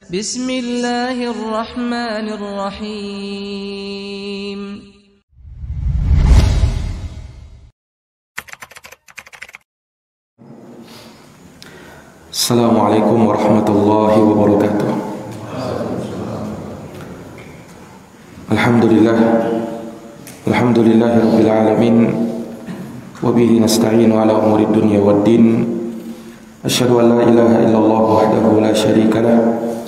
Bismillahirrahmanirrahim. Assalamualaikum warahmatullahi wabarakatuh. Alhamdulillahi rabbil alamin. Wa bihi nasta'inu ala umuri dunya waddin. Asyhadu an la ilaha illallah wahdahu la syarika lah,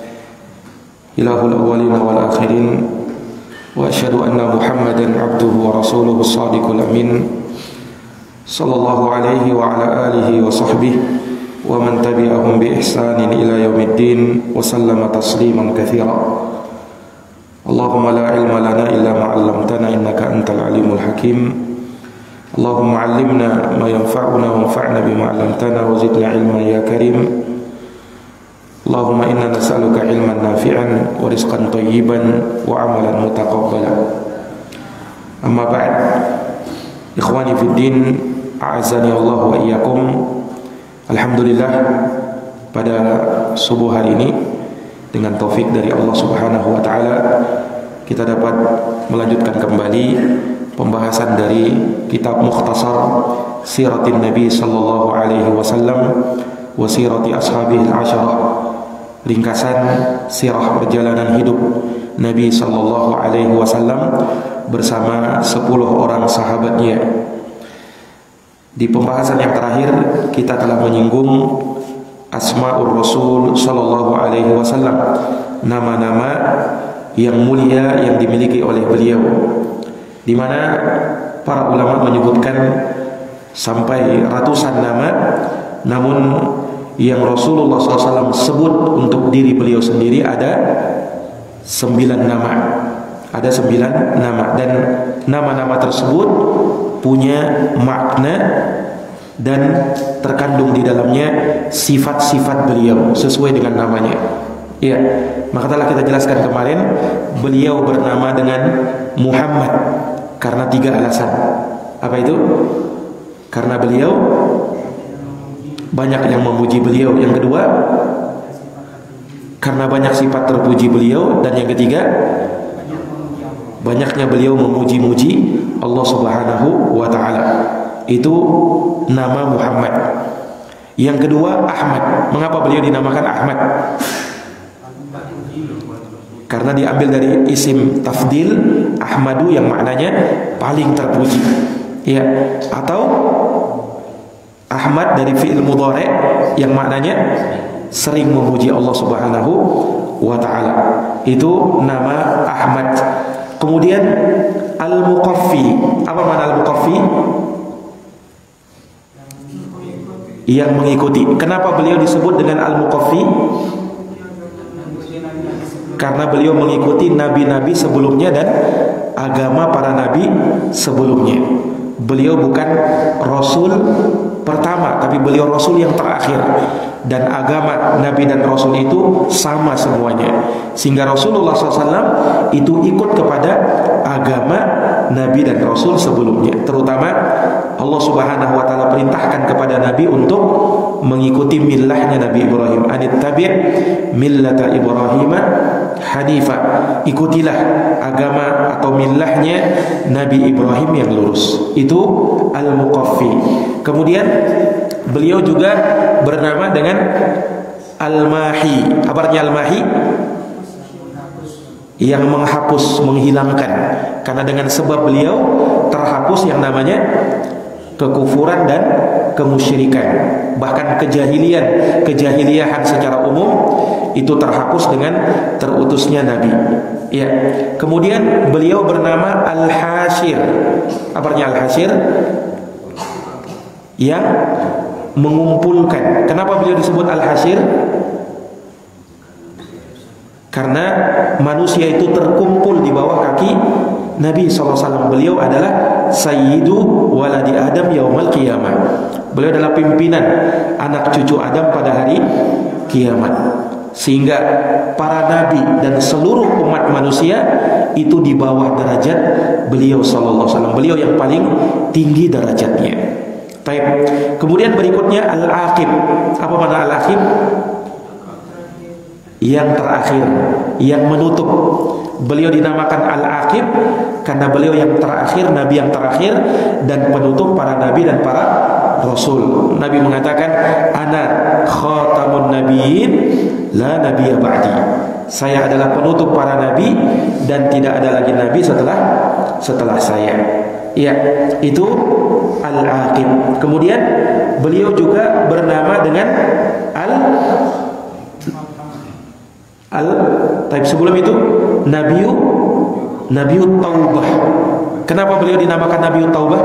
ilahul awwalin wal akhirin. Wa asyhadu anna Muhammadan abduhu wa rasuluhu shadiqul amin. Sallallahu alaihi wa ala alihi wa sahbihi wa man tabi'ahum bi ihsanin ila yaumiddin wa sallama tasliman katsira. Allahumma la ilma lana illa ma 'allamtana innaka antal alimul hakim. Allahumma 'allimna ma yanfa'una wanfa'na bima 'allamtana wa zidna ilman ya karim. Allahumma inna nas'aluka ilman nafi'an wa rizqan thayyiban wa 'amalan mutaqabbalan. Amma ba'd. Ikhwani fid din, a'azzani Allah wa iyyakum. Alhamdulillah, pada subuh hari ini dengan taufik dari Allah Subhanahu wa taala kita dapat melanjutkan kembali pembahasan dari kitab Mukhtasar Siratin Nabi sallallahu alaihi wasallam wa sirati ashabihi al-'asharah, ringkasan sirah perjalanan hidup Nabi sallallahu alaihi wasallam bersama 10 orang sahabatnya. Di pembahasan yang terakhir kita telah menyinggung Asmaul Rasul sallallahu alaihi wasallam, nama-nama yang mulia yang dimiliki oleh beliau, di mana para ulama menyebutkan sampai ratusan nama. Namun yang Rasulullah SAW sebut untuk diri beliau sendiri ada 9 nama. Ada 9 nama, dan nama-nama tersebut punya makna dan terkandung di dalamnya sifat-sifat beliau sesuai dengan namanya. Ya, maka telah kita jelaskan kemarin, beliau bernama dengan Muhammad karena 3 alasan. Apa itu? Karena beliau banyak yang memuji beliau. Yang kedua, karena banyak sifat terpuji beliau. Dan yang ketiga, banyaknya beliau memuji-muji Allah Subhanahu wa ta'ala. Itu nama Muhammad. Yang kedua, Ahmad. Mengapa beliau dinamakan Ahmad? Karena diambil dari isim tafdil Ahmadu yang maknanya paling terpuji. Ya, atau Ahmad dari fi'il mudhari' yang maknanya sering memuji Allah Subhanahu wa ta'ala. Itu nama Ahmad. Kemudian Al-Muqaffi. Apa makna Al-Muqaffi? Yang mengikuti. Kenapa beliau disebut dengan Al-Muqaffi? Karena beliau mengikuti nabi-nabi sebelumnya dan agama para nabi sebelumnya. Beliau bukan Rasul pertama, tapi beliau Rasul yang terakhir. Dan agama Nabi dan Rasul itu sama semuanya, sehingga Rasulullah SAW itu ikut kepada agama Nabi dan Rasul sebelumnya. Terutama Allah Subhanahu wa ta'ala perintahkan kepada Nabi untuk mengikuti millahnya Nabi Ibrahim. Anittabi' millata Ibrahim hanifa. Ikutilah agama atau millahnya Nabi Ibrahim yang lurus. Itu Al-Muqaffi. Kemudian beliau juga bernama dengan Al-Mahi. Apa artinya Al-Mahi? Yang menghapus, menghilangkan. Karena dengan sebab beliau terhapus yang namanya kekufuran dan kemusyrikan. Bahkan kejahiliahan secara umum itu terhapus dengan terutusnya Nabi. Ya. Kemudian beliau bernama Al-Hasyir. Apa artinya Al-Hasyir? Yang mengumpulkan. Kenapa beliau disebut Al-Hasyir? Karena manusia itu terkumpul di bawah kaki Nabi SAW. Beliau adalah Sayyidu waladi Adam yaumal qiyamah. Beliau adalah pimpinan anak cucu Adam pada hari kiamat. Sehingga para nabi dan seluruh umat manusia itu di bawah derajat beliau SAW. Beliau yang paling tinggi derajatnya. Baik. Kemudian berikutnya Al-Aqib. Apa makna Al-Aqib? yang terakhir, yang menutup. Beliau dinamakan Al-Aqib karena beliau yang terakhir, nabi yang terakhir dan penutup para nabi dan para rasul. Nabi mengatakan, ana khatamun nabiyyin la nabiyya ba'di. Saya adalah penutup para nabi dan tidak ada lagi nabi setelah saya. Ya, itu Al-Aqib. Kemudian beliau juga bernama dengan Taib sebelum itu Nabiut Taubah. Kenapa beliau dinamakan Nabiut Taubah?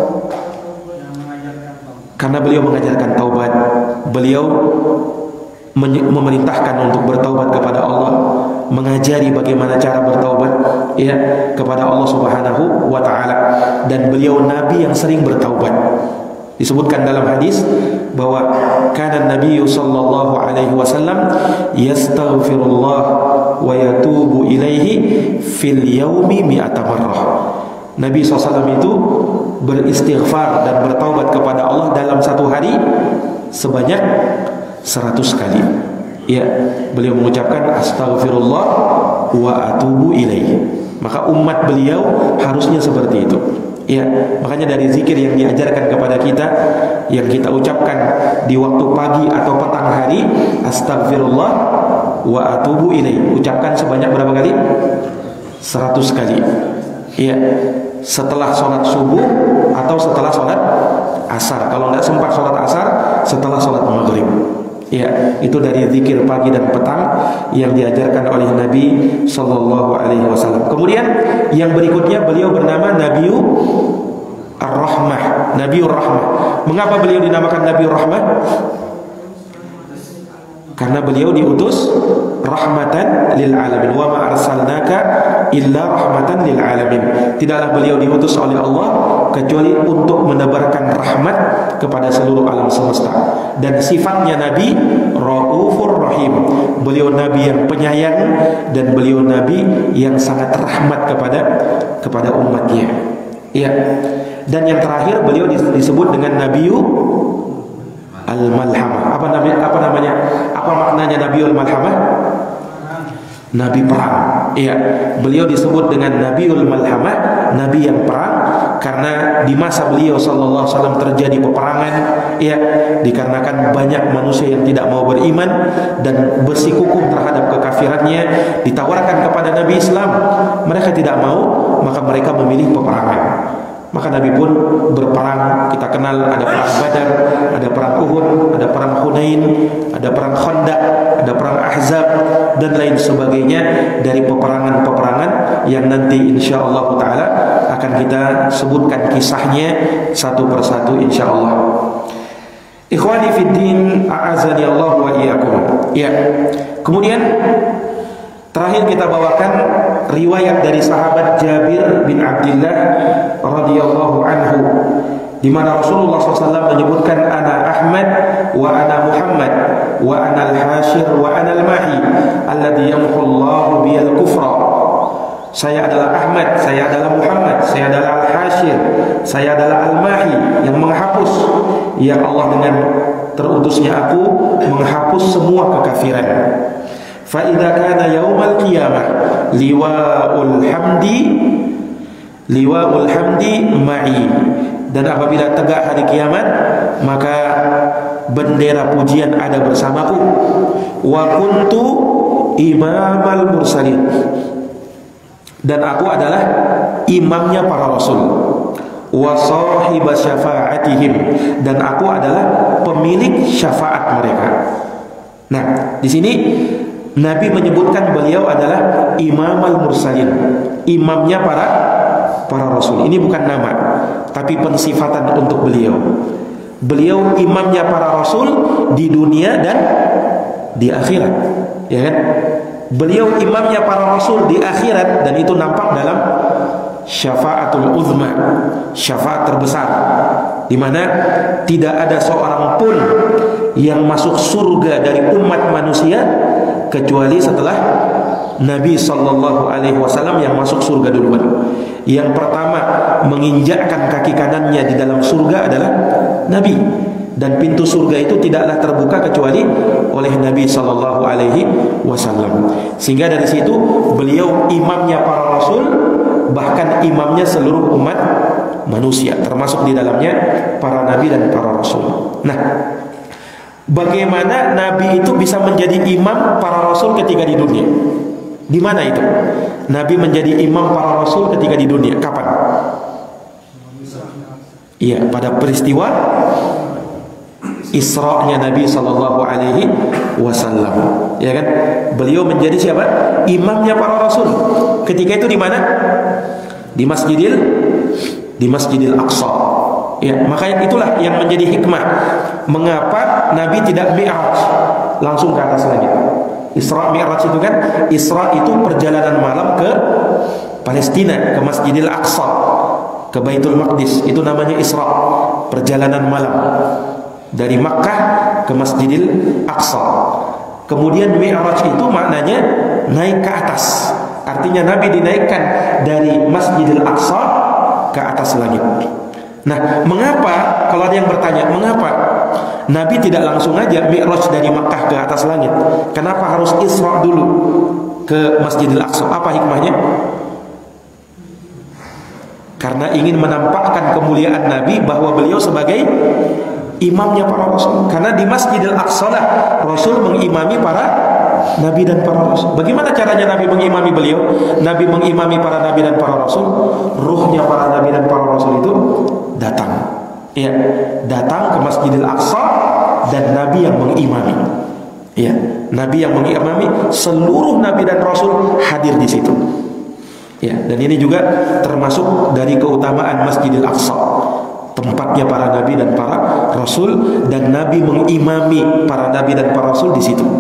Karena beliau mengajarkan taubat. Beliau memerintahkan untuk bertaubat kepada Allah, mengajari bagaimana cara bertaubat ya kepada Allah Subhanahu wa taala, dan beliau nabi yang sering bertaubat. Disebutkan dalam hadis bahwa kana Nabi sallallahu alaihi wasallam yastaghfirullah wa yatubu ilaihi fil yaumi mi'ata marrah. Nabi SAW itu beristighfar dan bertaubat kepada Allah dalam satu hari sebanyak 100 kali. Ya, beliau mengucapkan astaghfirullah wa atubu ilaihi. Maka umat beliau harusnya seperti itu. Ya, makanya dari zikir yang diajarkan kepada kita, yang kita ucapkan di waktu pagi atau petang hari, astagfirullah wa atubu ilaih. Ucapkan sebanyak berapa kali? 100 kali. Ya, setelah sholat subuh atau setelah sholat asar. Kalau tidak sempat sholat asar, setelah sholat maghrib. Ya, itu dari zikir pagi dan petang yang diajarkan oleh Nabi Sallallahu Alaihi Wasallam. Kemudian yang berikutnya beliau bernama Nabiur Rahmah. Nabiur Rahmah. Mengapa beliau dinamakan Nabiur Rahmah? Karena beliau diutus rahmatan lil alamin. Wa ma arsalnaka illa rahmatan lil alamin. Tidaklah beliau diutus oleh Allah kecuali untuk menebarkan rahmat kepada seluruh alam semesta. Dan sifatnya Nabi Raufur Rahim. Beliau Nabi yang penyayang dan beliau Nabi yang sangat rahmat kepada umatnya. Ya. Dan yang terakhir beliau disebut dengan Nabiu Al-Malhamah. Apa namanya? Apa maknanya Nabiul Malhamah? Nabi perang. Iya, beliau disebut dengan Nabiul Malhamah, nabi yang perang, karena di masa beliau sallallahu alaihi wasallam terjadi peperangan, ya, dikarenakan banyak manusia yang tidak mau beriman dan bersikukuh terhadap kekafirannya, ditawarkan kepada Nabi Islam, mereka tidak mau, maka mereka memilih peperangan. Maka Nabi pun berperang. Kita kenal ada perang Badar, ada perang Uhud, ada perang Hunain, ada perang Khandaq, ada perang Ahzab dan lain sebagainya dari peperangan-peperangan yang nanti insyaallah taala akan kita sebutkan kisahnya satu persatu insyaallah. Ikhwani fid din, a'azani Allah wa iyyakum. Ya. Kemudian terakhir kita bawakan riwayat dari sahabat Jabir bin Abdullah radhiyallahu anhu, di mana Rasulullah SAW menyebutkan ana Ahmad wa ana Muhammad wa ana al-Hashir wa ana al-Mahi alladhi yamhullahu biyal kufra. Saya adalah Ahmad, saya adalah Muhammad, saya adalah al-Hashir, saya adalah al-Mahi yang menghapus, ya Allah dengan terutusnya aku menghapus semua kekafiran. Fa idza kana yaumal qiyamah liwa'ul hamdi ma'i. Dan apabila tegak hari kiamat, maka bendera pujian ada bersamaku. Wa kuntu imamal mursalin. Dan aku adalah imamnya para rasul. Wa sahiba syafa'atihim. Dan aku adalah pemilik syafaat mereka. Nah, di sini Nabi menyebutkan beliau adalah imam al-mursalin, imamnya para rasul. Ini bukan nama, tapi pensifatan untuk beliau. Beliau imamnya para rasul di dunia dan di akhirat, ya kan? Beliau imamnya para rasul di akhirat, dan itu nampak dalam syafaatul uzma, syafaat terbesar, di mana tidak ada seorang pun yang masuk surga dari umat manusia kecuali setelah Nabi sallallahu alaihi wasallam yang masuk surga duluan. Yang pertama menginjakkan kaki kanannya di dalam surga adalah Nabi, dan pintu surga itu tidaklah terbuka kecuali oleh Nabi sallallahu alaihi wasallam. Sehingga dari situ beliau imamnya para rasul, bahkan imamnya seluruh umat manusia, termasuk di dalamnya para nabi dan para rasul. Nah, bagaimana nabi itu bisa menjadi imam para rasul ketika di dunia? Di mana itu? Nabi menjadi imam para rasul ketika di dunia. Kapan? Iya, pada peristiwa Isra-nya Nabi sallallahu alaihi wasallam. Ya kan? Beliau menjadi siapa? Imamnya para rasul. Ketika itu di mana? Di Masjidil Aqsa. Ya, makanya itulah yang menjadi hikmah mengapa Nabi tidak mi'raj langsung ke atas langit. Isra Mi'raj itu kan, Isra itu perjalanan malam ke Palestina, ke Masjidil Aqsa, ke Baitul Maqdis. Itu namanya Isra, perjalanan malam dari Makkah ke Masjidil Aqsa. Kemudian Mi'raj itu maknanya naik ke atas. Artinya Nabi dinaikkan dari Masjidil Aqsa ke atas langit. Nah, mengapa, kalau ada yang bertanya, mengapa Nabi tidak langsung aja Mi'raj dari Makkah ke atas langit? Kenapa harus Isra dulu ke Masjidil Aqsa? Apa hikmahnya? Karena ingin menampakkan kemuliaan Nabi bahwa beliau sebagai imamnya para rasul. Karena di Masjidil Aqsa lah Rasul mengimami para nabi dan para rasul. Bagaimana caranya Nabi mengimami beliau? Nabi mengimami para nabi dan para rasul. Ruhnya para nabi dan para rasul itu datang. Ya, datang ke Masjidil Aqsa dan Nabi yang mengimami. Ya, Nabi yang mengimami, seluruh nabi dan rasul hadir di situ. Ya, dan ini juga termasuk dari keutamaan Masjidil Aqsa, tempatnya para nabi dan para rasul, dan Nabi mengimami para nabi dan para rasul di situ.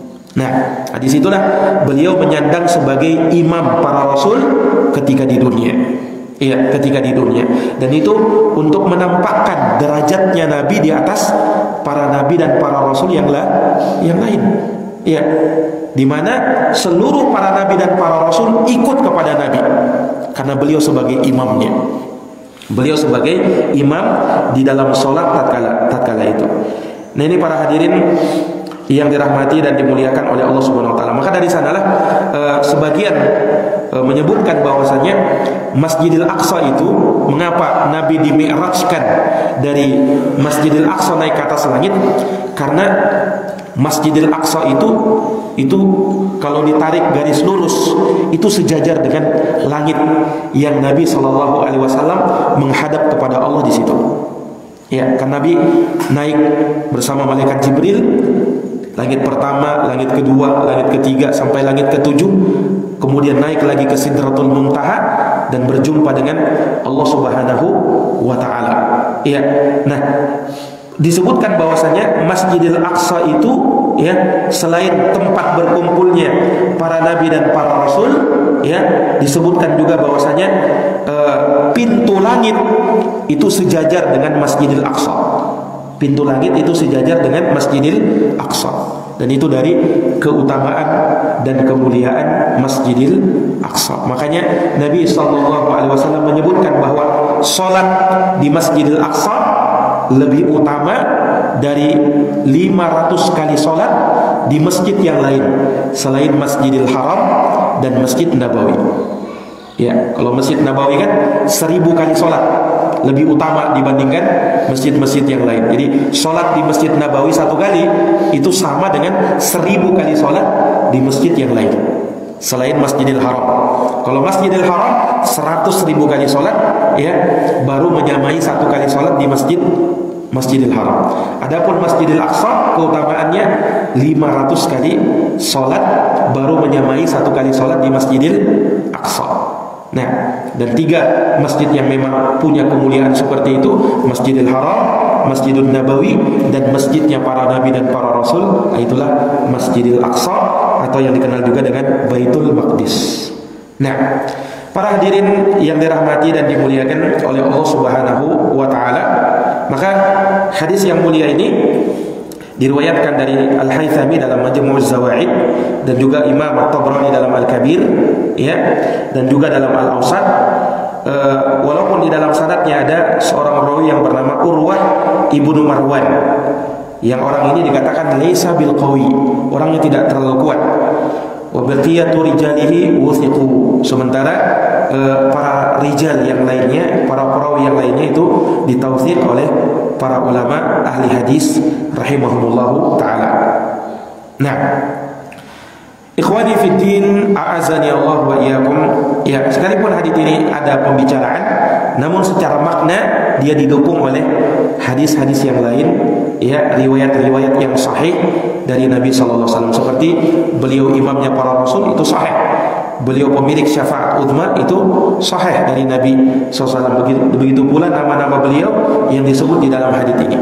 Nah, disitulah beliau menyandang sebagai imam para rasul ketika di dunia. Iya, ketika di dunia. Dan itu untuk menampakkan derajatnya Nabi di atas para nabi dan para rasul yang lain. Iya, di mana seluruh para nabi dan para rasul ikut kepada Nabi karena beliau sebagai imamnya. Beliau sebagai imam di dalam sholat tatkala itu. Nah, ini para hadirin yang dirahmati dan dimuliakan oleh Allah Subhanahu wa taala. Maka dari sanalah sebagian menyebutkan bahwasanya Masjidil Aqsa itu, mengapa Nabi dimi'rajkan dari Masjidil Aqsa naik ke atas langit? Karena Masjidil Aqsa itu kalau ditarik garis lurus itu sejajar dengan langit yang Nabi Shallallahu Alaihi Wasallam menghadap kepada Allah di situ. Ya, kan Nabi naik bersama malaikat Jibril, langit pertama, langit kedua, langit ketiga sampai langit ketujuh, kemudian naik lagi ke Sidratul Muntaha dan berjumpa dengan Allah Subhanahu wa taala. Ya. Nah, disebutkan bahwasanya Masjidil Aqsa itu ya, selain tempat berkumpulnya para nabi dan para rasul, ya, disebutkan juga bahwasanya pintu langit itu sejajar dengan Masjidil Aqsa. Pintu langit itu sejajar dengan Masjidil Aqsa. Dan itu dari keutamaan dan kemuliaan Masjidil Aqsa. Makanya Nabi SAW menyebutkan bahwa sholat di Masjidil Aqsa lebih utama dari 500 kali sholat di masjid yang lain selain Masjidil Haram dan Masjid Nabawi. Ya, kalau Masjid Nabawi kan 1000 kali sholat lebih utama dibandingkan masjid-masjid yang lain. Jadi sholat di Masjid Nabawi 1 kali itu sama dengan 1000 kali sholat di masjid yang lain selain Masjidil Haram. Kalau Masjidil Haram 100.000 kali sholat, ya, baru menyamai 1 kali sholat di Masjidil Haram. Adapun Masjidil Aqsa keutamaannya 500 kali sholat baru menyamai 1 kali sholat di Masjidil Aqsa. Nah, dan 3 masjid yang memang punya kemuliaan seperti itu, Masjidil Haram, Masjidul Nabawi, dan masjidnya para nabi dan para rasul, itulah Masjidil Aqsa atau yang dikenal juga dengan Baitul Maqdis. Nah, para hadirin yang dirahmati dan dimuliakan oleh Allah Subhanahu wa taala, maka hadis yang mulia ini diriwayatkan dari Al-Haythami dalam Majmu' Az-Zawaid dan juga Imam At-Tabrani dalam Al-Kabir, ya, dan juga dalam Al-Awsat walaupun di dalam sanadnya ada seorang rawi yang bernama Urwah ibnu Marwan, yang orang ini dikatakan laisa bil qawi, orangnya tidak terlalu kuat. Wa baqiyatu rijalihi wuthiqu, sementara para rijal yang lainnya, para perawi yang lainnya itu ditauthik oleh para ulama ahli hadis rahimahumullahu taala. Nah, ikhwani fid din, a'azani Allah wa iyyakum. Ya, sekalipun hadis ini ada pembicaraan, namun secara makna dia didukung oleh hadis-hadis yang lain, ya, riwayat-riwayat yang sahih dari Nabi sallallahu alaihi wasallam, seperti beliau imamnya para rasul itu sahih. Beliau pemilik syafaat uzma itu sahih dari Nabi SAW. Begitu pula nama-nama beliau yang disebut di dalam hadis ini.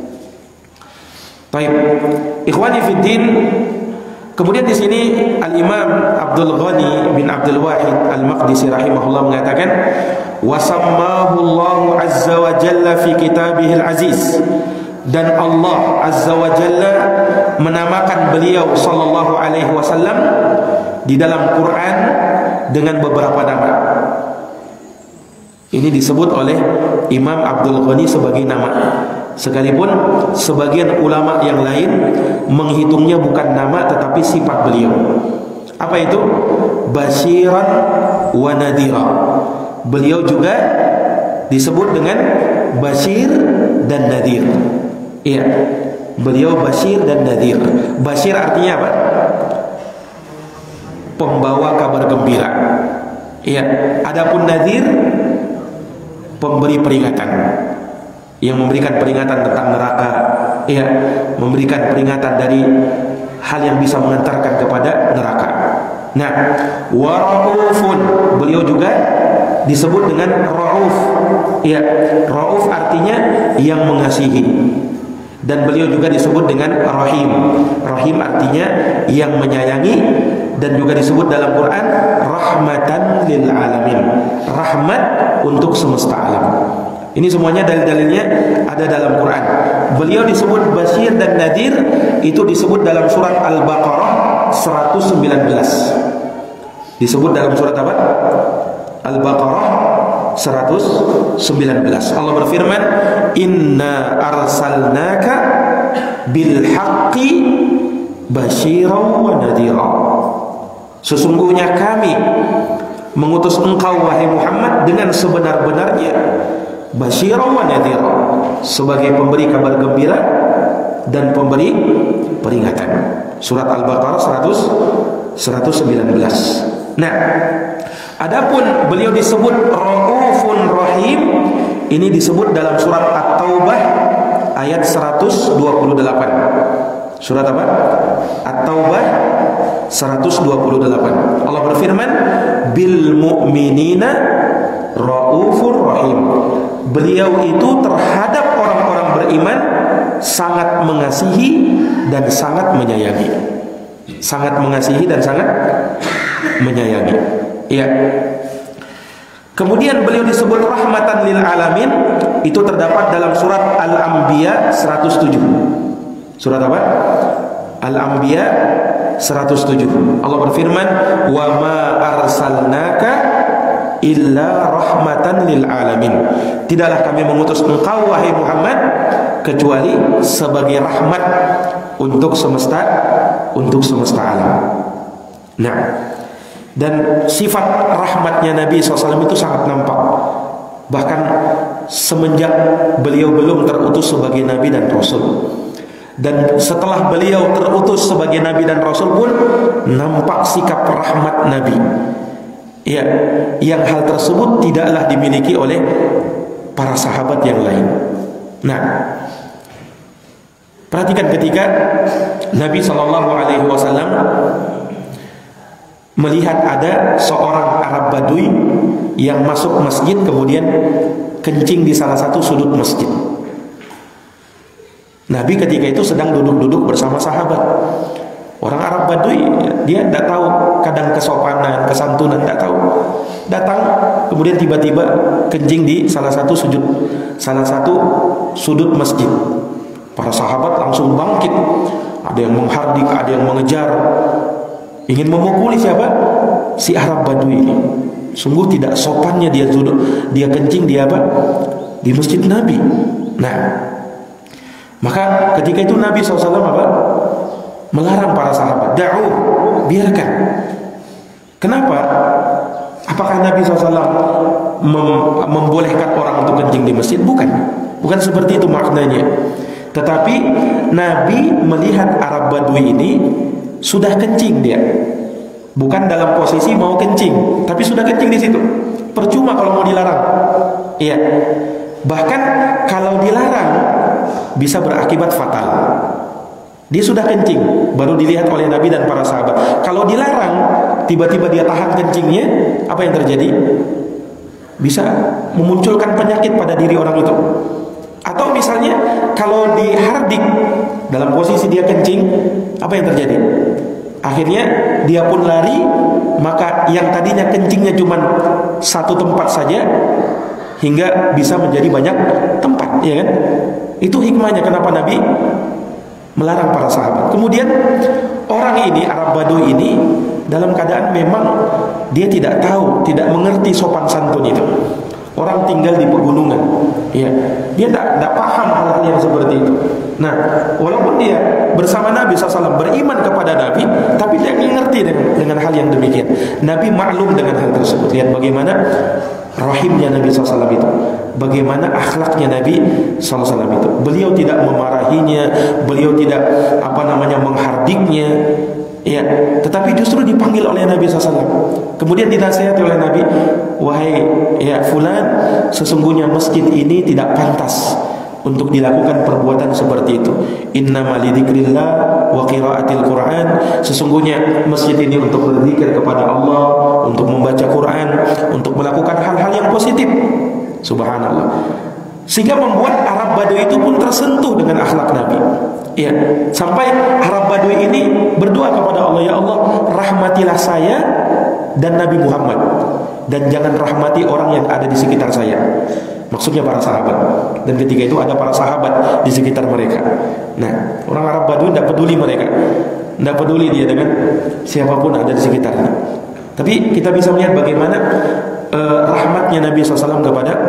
Baik, ikhwani fiddin. Kemudian di sini Al-Imam Abdul Ghani bin Abdul Wahid Al-Maqdisi rahimahullah mengatakan, wasammahu Allahu azza wa jalla fi kitabihil aziz, dan Allah azza wa jalla menamakan beliau sallallahu alaihi wasallam di dalam Quran dengan beberapa nama. Ini disebut oleh Imam Abdul Ghani sebagai nama, sekalipun sebagian ulama yang lain menghitungnya bukan nama tetapi sifat beliau. Apa itu? Basyiran wa nadhira. Beliau juga disebut dengan Basyir dan Nadhir. Iya, beliau Basyir dan Nadhir. Basyir artinya apa? Pembawa kabar gembira. Iya, adapun Nadhir, pemberi peringatan, yang memberikan peringatan tentang neraka. Iya, memberikan peringatan dari hal yang bisa mengantarkan kepada neraka. Nah, wa raufun, beliau juga disebut dengan rauf. Iya, rauf artinya yang mengasihi. Dan beliau juga disebut dengan rahim. Rahim artinya yang menyayangi, dan juga disebut dalam Quran rahmatan lil alamin, rahmat untuk semesta alam. Ini semuanya dalil-dalilnya ada dalam Quran. Beliau disebut Basyir dan Nadhir, itu disebut dalam surat Al-Baqarah 119. Disebut dalam surat apa? Al-Baqarah 119. Allah berfirman, inna arsalnaka bil haqqi basyiran wa nadhira. Sesungguhnya kami mengutus engkau wahai Muhammad dengan sebenar-benarnya, basyiran wa nadhira, sebagai pemberi kabar gembira dan pemberi peringatan. Surat Al-Baqarah 119. Nah, adapun beliau disebut Raufun Rahim, ini disebut dalam surat At-Taubah ayat 128. Surat apa? At-Taubah 128. Allah berfirman, bil mu'minina raufur rahim. Beliau itu terhadap orang-orang beriman sangat mengasihi dan sangat menyayangi. Sangat mengasihi dan sangat menyayangi. Iya. Kemudian beliau disebut rahmatan lil alamin, itu terdapat dalam surat Al-Anbiya 107. Surat apa? Al-Anbiya 107. Allah berfirman, wa ma arsalnaka illa rahmatan lil alamin. Tidaklah kami mengutus engkau wahai Muhammad kecuali sebagai rahmat untuk semesta alam. Nah, dan sifat rahmatnya Nabi SAW itu sangat nampak. Bahkan semenjak beliau belum terutus sebagai Nabi dan Rasul, dan setelah beliau terutus sebagai Nabi dan Rasul pun nampak sikap rahmat Nabi. Ya, yang hal tersebut tidaklah dimiliki oleh para sahabat yang lain. Nah, perhatikan ketika Nabi SAW melihat ada seorang Arab Badui yang masuk masjid kemudian kencing di salah satu sudut masjid. Nabi ketika itu sedang duduk-duduk bersama sahabat. Orang Arab Badui, dia tidak tahu kadang kesopanan, kesantunan, tidak tahu. Datang kemudian tiba-tiba kencing di salah satu sudut masjid. Para sahabat langsung bangkit. Ada yang menghardik, ada yang mengejar, ingin memukuli siapa? si Arab Badui ini. Sungguh tidak sopannya dia kencing di apa? Di masjid Nabi. Nah, maka ketika itu Nabi SAW apa? Melarang para sahabat, da'u, biarkan. Kenapa? Apakah Nabi SAW membolehkan orang untuk kencing di masjid? Bukan seperti itu maknanya. Tetapi Nabi melihat Arab Badui ini sudah kencing dia. Bukan dalam posisi mau kencing, tapi sudah kencing di situ. Percuma kalau mau dilarang. Iya. Bahkan kalau dilarang bisa berakibat fatal. Dia sudah kencing, baru dilihat oleh Nabi dan para sahabat. Kalau dilarang, tiba-tiba dia tahan kencingnya, apa yang terjadi? Bisa memunculkan penyakit pada diri orang itu. Atau misalnya kalau dihardik dalam posisi dia kencing, apa yang terjadi? Akhirnya dia pun lari, maka yang tadinya kencingnya cuma satu tempat saja hingga bisa menjadi banyak tempat, ya kan? Itu hikmahnya kenapa Nabi melarang para sahabat. Kemudian orang ini, Arab Badui ini, dalam keadaan memang dia tidak tahu, tidak mengerti sopan santun itu. Orang tinggal di pegunungan, ya, dia tidak paham hal-hal yang seperti itu. Nah, walaupun dia bersama Nabi SAW beriman kepada Nabi, tapi dia mengerti dengan hal yang demikian. Nabi maklum dengan hal tersebut. Lihat bagaimana rahimnya Nabi SAW itu, bagaimana akhlaknya Nabi SAW itu. Beliau tidak memarahinya, beliau tidak menghardiknya, ya, tetapi justru dipanggil oleh Nabi SAW. Kemudian dinasihati oleh Nabi, wahai ya fulan, sesungguhnya masjid ini tidak pantas untuk dilakukan perbuatan seperti itu. Innama lidzikrillah wa qiraatil Quran. Sesungguhnya masjid ini untuk berzikir kepada Allah, untuk membaca Quran, untuk melakukan hal-hal yang positif. Subhanallah. Sehingga membuat Arab Badui itu pun tersentuh dengan akhlak Nabi. Ya, sampai Arab Badui ini berdoa kepada Allah, ya Allah, rahmatilah saya dan Nabi Muhammad, dan jangan rahmati orang yang ada di sekitar saya. Maksudnya para sahabat. Dan ketika itu ada para sahabat di sekitar mereka. Nah, orang Arab Badui tidak peduli mereka, tidak peduli dia dengan siapapun ada di sekitarnya. Tapi kita bisa melihat bagaimana rahmatnya Nabi SAW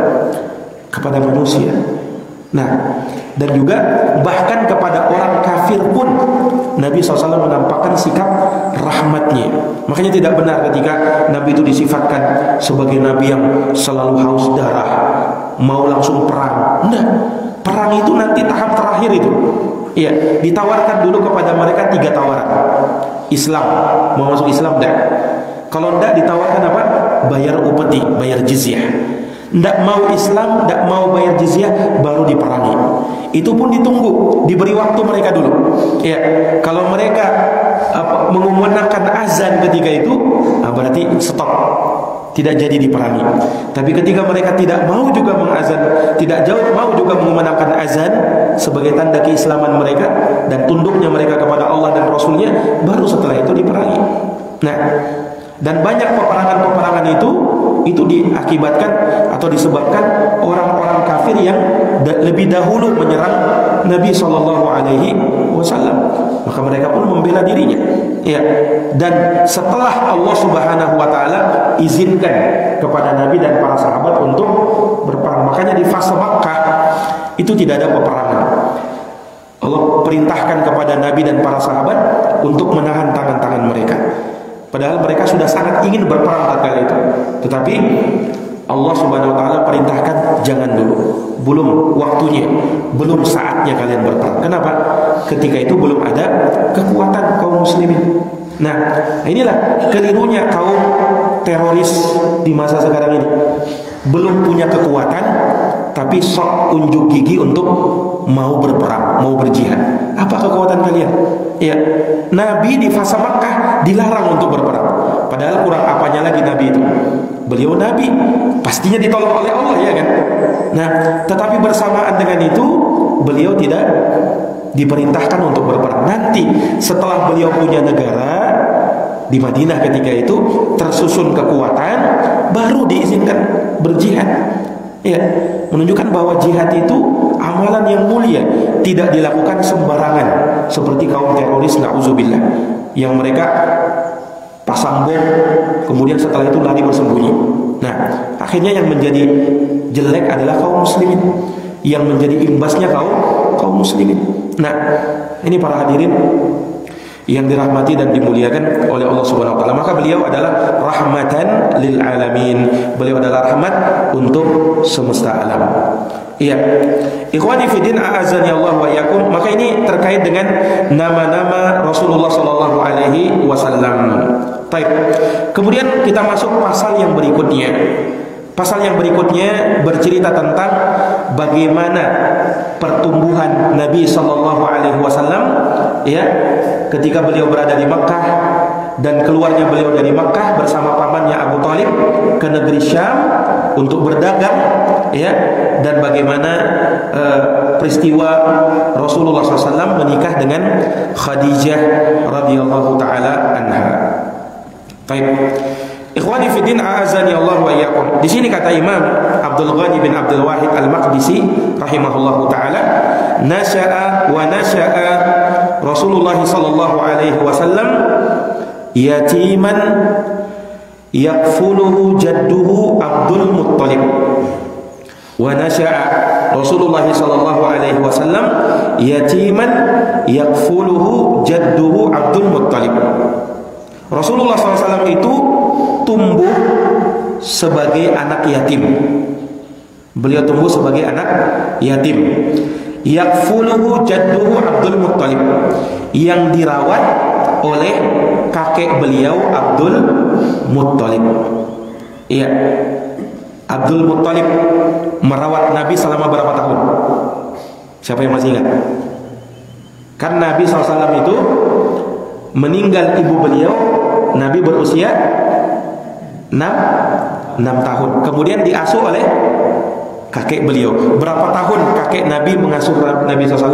kepada manusia. Nah, dan juga bahkan kepada orang kafir pun Nabi SAW menampakkan sikap rahmatnya. Makanya tidak benar ketika Nabi itu disifatkan sebagai Nabi yang selalu haus darah, mau langsung perang. Enggak, perang itu nanti tahap terakhir itu. Iya, ditawarkan dulu kepada mereka 3 tawaran. Islam, mau masuk Islam enggak? Kalau enggak ditawarkan apa? Bayar upeti, bayar jizyah. Tidak mau Islam, tidak mau bayar jizyah, baru diperangi. Itu pun ditunggu, diberi waktu mereka dulu. Ya, kalau mereka mengumandangkan azan ketika itu, berarti stop, tidak jadi diperangi. Tapi ketika mereka tidak mau juga mengazan, tidak mau juga mengumandangkan azan sebagai tanda keislaman mereka dan tunduknya mereka kepada Allah dan Rasulnya, baru setelah itu diperangi. Nah, dan banyak peperangan-peperangan itu diakibatkan atau disebabkan orang-orang kafir yang lebih dahulu menyerang Nabi SAW. Maka mereka pun membela dirinya. Ya. Dan setelah Allah Subhanahu Wa Taala izinkan kepada Nabi dan para sahabat untuk berperang, makanya di fase Makkah itu tidak ada peperangan. Allah perintahkan kepada Nabi dan para sahabat untuk menahan tangan-tangan mereka. Padahal mereka sudah sangat ingin berperang tatkala itu. Tetapi Allah Subhanahu Wa Taala perintahkan jangan dulu, belum waktunya, belum saatnya kalian berperang. Kenapa? Ketika itu belum ada kekuatan kaum muslimin. Nah, inilah kelirunya kaum teroris di masa sekarang ini. Belum punya kekuatan, tapi sok unjuk gigi untuk mau berperang, mau berjihad. Apa kekuatan kalian? Ya, Nabi di fase Makkah dilarang untuk berperang. Padahal kurang apanya lagi Nabi itu? Beliau Nabi, pastinya ditolong oleh Allah, ya kan? Nah, tetapi bersamaan dengan itu, beliau tidak diperintahkan untuk berperang. Nanti setelah beliau punya negara di Madinah ketika itu tersusun kekuatan, baru diizinkan berjihad. Ya, menunjukkan bahwa jihad itu amalan yang mulia, tidak dilakukan sembarangan seperti kaum teroris, na'udzubillah, yang mereka pasang bom, kemudian setelah itu lari bersembunyi. Nah, akhirnya yang menjadi jelek adalah kaum muslimin, yang menjadi imbasnya kaum muslimin. Nah, ini para hadirin yang dirahmati dan dimuliakan oleh Allah Subhanahu wa taala. Maka beliau adalah rahmatan lil alamin. Beliau adalah rahmat untuk semesta alam. Iya. Ikhwani fi din, a'azani Allah wa iyyakum. Maka ini terkait dengan nama-nama Rasulullah sallallahu alaihi wasallam. Baik. Kemudian kita masuk pasal yang berikutnya. Pasal yang berikutnya bercerita tentang bagaimana pertumbuhan Nabi sallallahu alaihi wasallam, ya, ketika beliau berada di Makkah dan keluarnya beliau dari Makkah bersama pamannya Abu Thalib ke negeri Syam untuk berdagang, ya, dan bagaimana peristiwa Rasulullah SAW menikah dengan Khadijah radhiyallahu taala anha. Baik. Ikhwani fi din, a'azani Allah wa iyyakum. Di sini kata Imam Abdul Ghani bin Abdul Wahid Al-Maqdisi rahimahullahu taala, nasya'a wa nasya'a Rasulullah sallallahu alaihi wasallam yatiman yakfuluhu jadduhu Abdul Muttalib. Wa nasya'a Rasulullah sallallahu alaihi wasallam yatiman yakfuluhu jadduhu Abdul Muttalib. Rasulullah SAW itu tumbuh sebagai anak yatim. Beliau tumbuh sebagai anak yatim. Yakfuluhu jadduhu Abdul Muttalib, yang dirawat oleh kakek beliau Abdul Muttalib. Iya, Abdul Muttalib merawat Nabi selama berapa tahun? Siapa yang masih ingat? Kan Nabi SAW itu meninggal ibu beliau, Nabi berusia 6 tahun. Kemudian diasuh oleh kakek beliau. Berapa tahun kakek Nabi mengasuh Nabi SAW?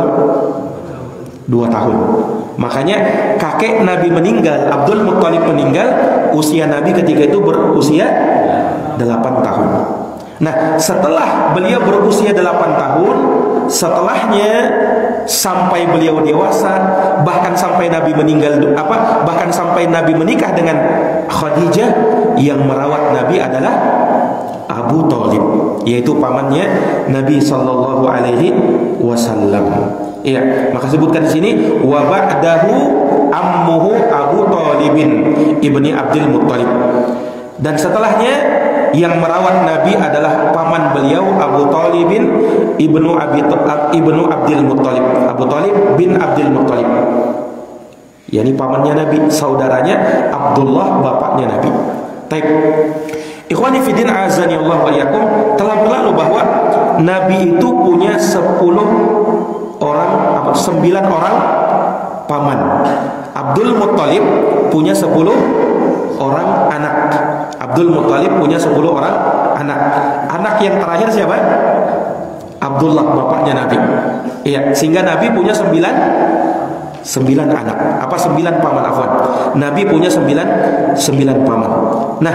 2 tahun. Makanya kakek Nabi meninggal, Abdul Muttalib meninggal, usia Nabi ketika itu berusia 8 tahun. Nah, setelah beliau berusia 8 tahun, setelahnya sampai beliau dewasa, bahkan sampai Nabi meninggal, bahkan sampai Nabi menikah dengan Khadijah, yang merawat Nabi adalah Abu Thalib, yaitu pamannya Nabi sallallahu alaihi wasallam. Iya, maka sebutkan di sini wa ba'dahu ammuhu Abu Thalibin ibni Abdul Muttalib. Dan setelahnya yang merawat Nabi adalah paman beliau Abu Thalibin ibnu Abdul Muttalib. Abu Thalib bin Abdul Muttalib, yakni pamannya Nabi, saudaranya Abdullah, bapaknya Nabi. Baik. Ikhwani fi din, azani Allah wa iyyakum. Telah berlalu bahwa Nabi itu punya 9 orang paman. Abdul Muttalib punya 10 orang anak. Abdul Muttalib punya 10 orang anak. Anak yang terakhir siapa? Abdullah, bapaknya Nabi. Iya, sehingga Nabi punya 9 anak. 9 paman, afwan. Nabi punya 9 paman. Nah,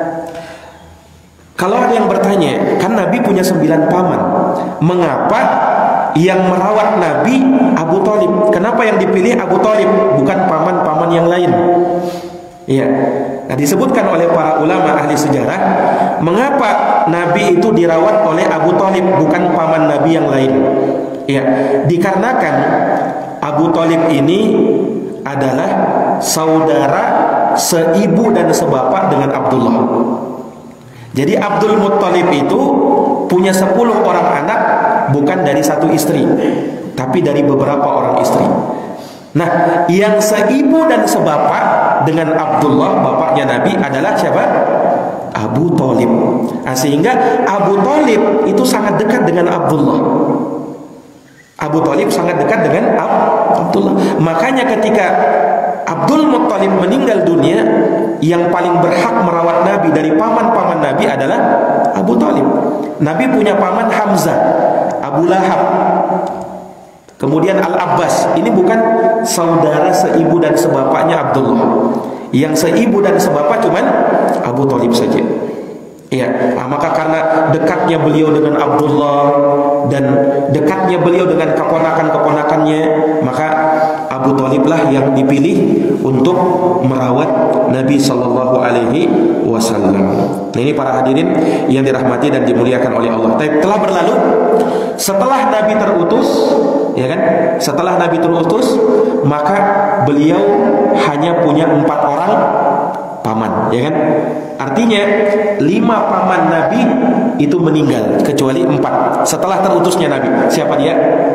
kalau ada yang bertanya, kan Nabi punya 9 paman, mengapa yang merawat Nabi Abu Thalib? Kenapa yang dipilih Abu Thalib, bukan paman-paman yang lain? Iya. Nah, disebutkan oleh para ulama ahli sejarah, mengapa Nabi itu dirawat oleh Abu Thalib, bukan paman Nabi yang lain? Iya, dikarenakan Abu Thalib ini adalah saudara seibu dan sebapak dengan Abdullah. Jadi Abdul Muttalib itu punya 10 orang anak, bukan dari satu istri, tapi dari beberapa orang istri. Nah, yang seibu dan sebapak dengan Abdullah, bapaknya Nabi, adalah siapa? Abu Thalib. Nah, sehingga Abu Thalib itu sangat dekat dengan Abdullah. Abu Thalib sangat dekat dengan Abdullah. Makanya ketika Abdul Muttalib meninggal dunia, yang paling berhak merawat Nabi dari paman-paman Nabi adalah Abu Thalib. Nabi punya paman Hamzah, Abu Lahab, kemudian Al-Abbas. Ini bukan saudara seibu dan sebapaknya Abdullah. Yang seibu dan sebapak cuman Abu Thalib saja. Iya, maka karena dekatnya beliau dengan Abdullah dan dekatnya beliau dengan keponakan-keponakannya, maka Abu Thalib lah yang dipilih untuk merawat Nabi Sallallahu Alaihi Wasallam. Nah, ini para hadirin yang dirahmati dan dimuliakan oleh Allah. Telah berlalu setelah Nabi terutus, ya kan? Setelah Nabi terutus, maka beliau hanya punya 4 orang paman, ya kan? Artinya 5 paman Nabi itu meninggal, kecuali 4 setelah terutusnya Nabi. Siapa dia?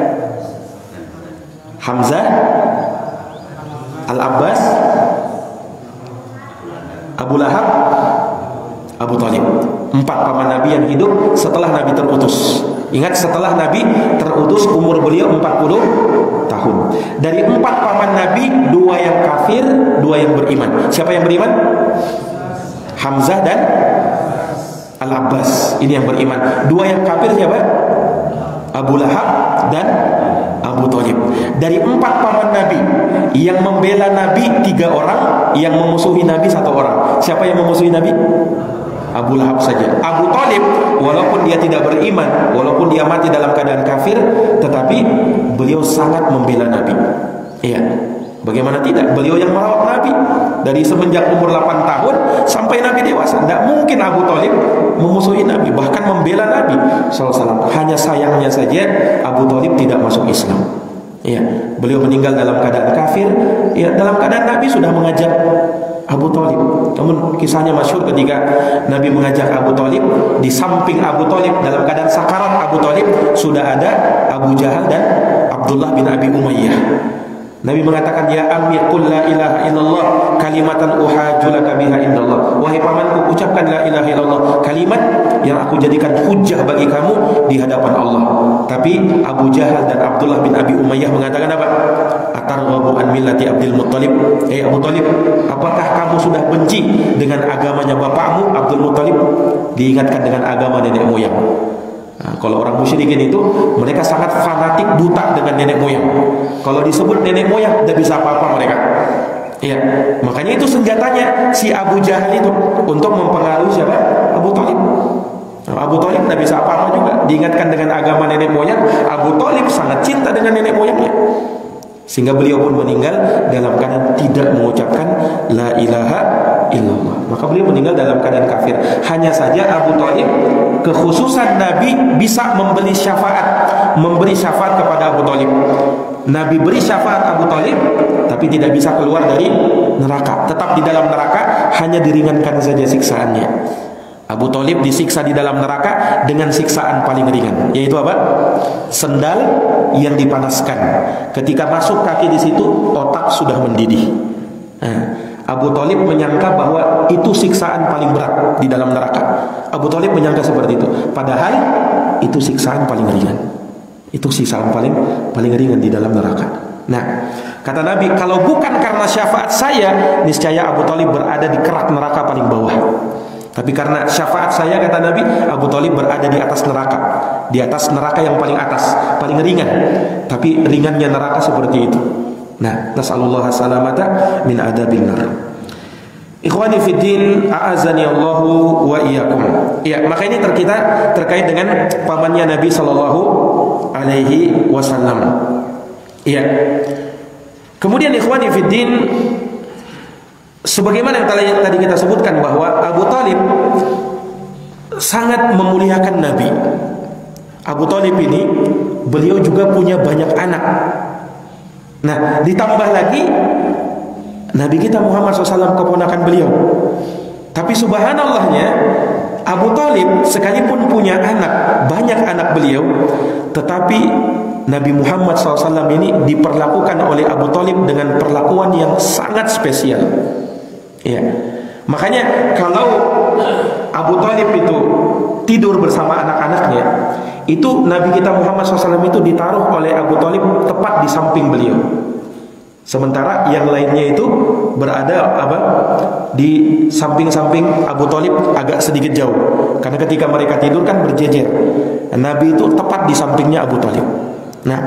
Hamzah, Al-Abbas, Abu Lahab, Abu Thalib. 4 paman Nabi yang hidup setelah Nabi terutus. Ingat, setelah Nabi terutus umur beliau 40 tahun. Dari 4 paman Nabi, 2 yang kafir, 2 yang beriman. Siapa yang beriman? Hamzah dan Al-Abbas. Ini yang beriman. 2 yang kafir siapa? Abu Lahab dan Abu Thalib. Dari 4 paman Nabi, yang membela Nabi 3 orang, yang memusuhi Nabi 1 orang. Siapa yang memusuhi Nabi? Abu Lahab saja. Abu Thalib, walaupun dia tidak beriman, walaupun dia mati dalam keadaan kafir, tetapi beliau sangat membela Nabi. Iya, bagaimana tidak? Beliau yang merawat Nabi dari semenjak umur 8 tahun sampai Nabi dewasa. Tidak mungkin Abu Thalib memusuhi Nabi, bahkan membela Nabi SAW. Hanya sayangnya saja Abu Thalib tidak masuk Islam. Iya, beliau meninggal dalam keadaan kafir. Ya, dalam keadaan Nabi sudah mengajak Abu Thalib. Namun kisahnya masyhur ketika Nabi mengajak Abu Thalib, di samping Abu Thalib dalam keadaan sakarat Abu Thalib sudah ada Abu Jahal dan Abdullah bin Abi Umayyah. Nabi mengatakan, ya ammi qul la ilaha illallah kalimatan uhajjulaka biha indallah. Wahai pamanku, ucapkan la ilaha illallah, kalimat yang aku jadikan hujjah bagi kamu di hadapan Allah. Tapi Abu Jahal dan Abdullah bin Abi Umayyah mengatakan apa? Atarghabu an millati Abdul Muttalib. Abu Thalib, apakah kamu sudah benci dengan agamanya bapakmu Abdul Muttalib? Diingatkan dengan agama nenek moyang. Nah, kalau orang musyrikin itu mereka sangat fanatik, buta dengan nenek moyang. Kalau disebut nenek moyang tidak bisa apa-apa mereka. Iya, makanya itu senjatanya si Abu Jahal itu untuk mempengaruhi siapa? Abu Thalib. Nah, Abu Thalib tidak bisa apa-apa juga. Diingatkan dengan agama nenek moyang, Abu Thalib sangat cinta dengan nenek moyangnya. Sehingga beliau pun meninggal dalam keadaan tidak mengucapkan la ilaha illallah. Maka beliau meninggal dalam keadaan kafir. Hanya saja Abu Thalib, kekhususan Nabi bisa memberi syafaat kepada Abu Thalib. Nabi beri syafaat Abu Thalib, tapi tidak bisa keluar dari neraka. Tetap di dalam neraka, hanya diringankan saja siksaannya. Abu Thalib disiksa di dalam neraka dengan siksaan paling ringan, yaitu apa? Sendal yang dipanaskan. Ketika masuk kaki di situ, otak sudah mendidih. Nah, Abu Thalib menyangka bahwa itu siksaan paling berat di dalam neraka. Abu Thalib menyangka seperti itu. Padahal itu siksaan paling ringan. Itu siksaan paling ringan di dalam neraka. Nah, kata Nabi, kalau bukan karena syafaat saya, niscaya Abu Thalib berada di kerak neraka paling bawah. Tapi karena syafaat saya, kata Nabi, Abu Thalib berada di atas neraka. Di atas neraka yang paling atas, paling ringan. Tapi ringannya neraka seperti itu. Nah, nas'alullah salamata min adabil nar. Ikhwani fiddin, a'azani Allahu wa iyyakum. Ya, maka ini terkait dengan pamannya Nabi sallallahu alaihi wasallam. Ya. Kemudian ikhwani fiddin, sebagaimana yang tadi kita sebutkan bahwa Abu Thalib sangat memuliakan Nabi. Abu Thalib ini beliau juga punya banyak anak. Nah, ditambah lagi Nabi kita Muhammad SAW keponakan beliau. Tapi subhanallahnya, Abu Thalib sekalipun punya anak, banyak anak beliau, tetapi Nabi Muhammad SAW ini diperlakukan oleh Abu Thalib dengan perlakuan yang sangat spesial. Ya, makanya kalau Abu Thalib itu tidur bersama anak-anaknya, itu Nabi kita Muhammad SAW itu ditaruh oleh Abu Thalib tepat di samping beliau. Sementara yang lainnya itu berada di samping-samping Abu Thalib agak sedikit jauh. Karena ketika mereka tidur kan berjejer. Nabi itu tepat di sampingnya Abu Thalib. Nah,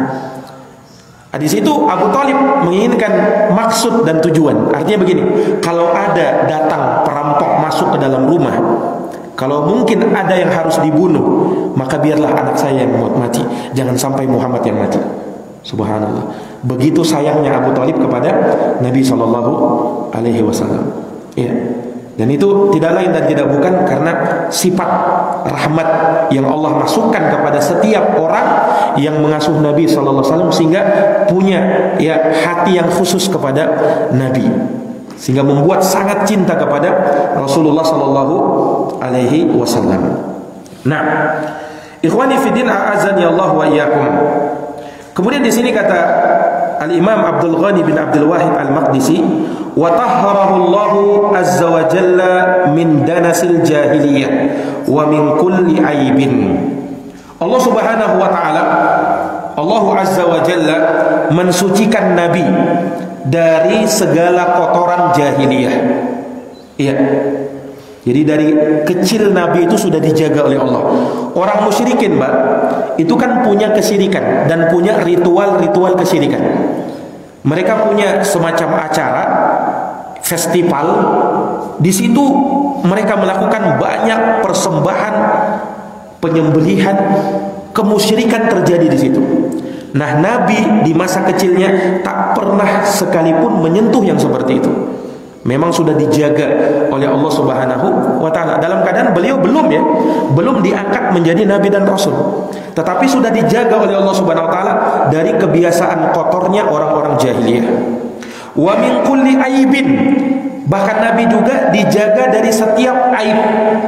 di situ Abu Thalib menginginkan maksud dan tujuan. Artinya begini, kalau ada datang perampok masuk ke dalam rumah, Kalau mungkin ada yang harus dibunuh, maka biarlah anak saya yang mati, jangan sampai Muhammad yang mati. Subhanallah. Begitu sayangnya Abu Thalib kepada Nabi Shallallahu Alaihi Wasallam. Ya. Dan itu tidak lain dan tidak bukan karena sifat rahmat yang Allah masukkan kepada setiap orang yang mengasuh Nabi Sallallahu Alaihi Wasallam, sehingga punya ya hati yang khusus kepada Nabi, sehingga membuat sangat cinta kepada Rasulullah Sallallahu Alaihi Wasallam. Nah, ikhwani fiddin a'azani Allah wa iyyakum. Kemudian di sini kata Al-Imam Abdul Ghani bin Abdul Wahid Al-Maqdisi, wa tahharahu Allah azza wa jalla min danasil jahiliyah wa min kulli aibin. Allah Subhanahu wa taala, Allah azza wa jalla mensucikan Nabi dari segala kotoran jahiliyah. Iya. Jadi dari kecil Nabi itu sudah dijaga oleh Allah. Orang musyrikin, Mbak, itu kan punya kesyirikan dan punya ritual-ritual kesyirikan. Mereka punya semacam acara festival. Di situ mereka melakukan banyak persembahan, penyembelihan, kemusyrikan terjadi di situ. Nah, Nabi di masa kecilnya tak pernah sekalipun menyentuh yang seperti itu. Memang sudah dijaga oleh Allah Subhanahu wa taala. Dalam keadaan beliau belum diangkat menjadi nabi dan rasul, tetapi sudah dijaga oleh Allah Subhanahu wa taala dari kebiasaan kotornya orang-orang jahiliyah. Wa min kulli aibin, bahkan Nabi juga dijaga dari setiap aib,